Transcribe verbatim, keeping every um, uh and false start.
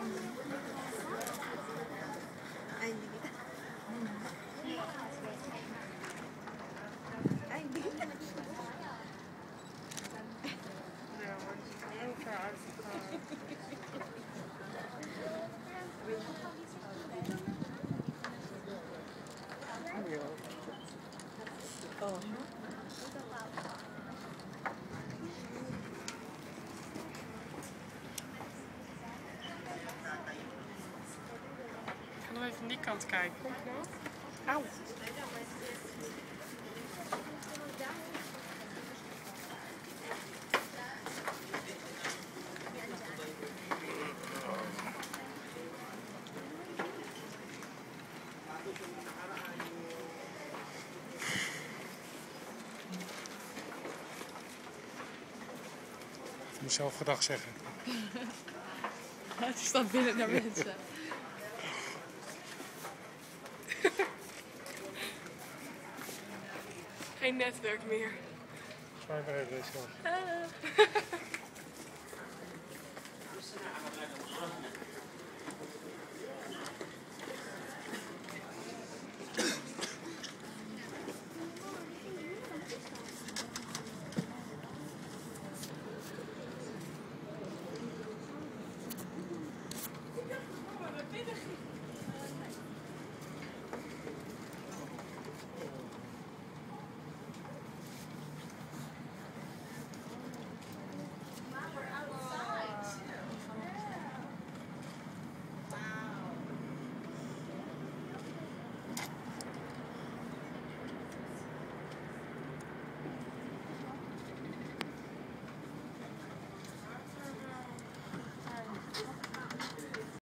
Ay, hindi kita. Ay, hindi kita. Oh. Ik ga nog even van die kant kijken. Auw. Je moet zelf gedag zeggen. Het staat binnen naar mensen. Geen netwerk meer. Zwaai maar even deze kant. Ah.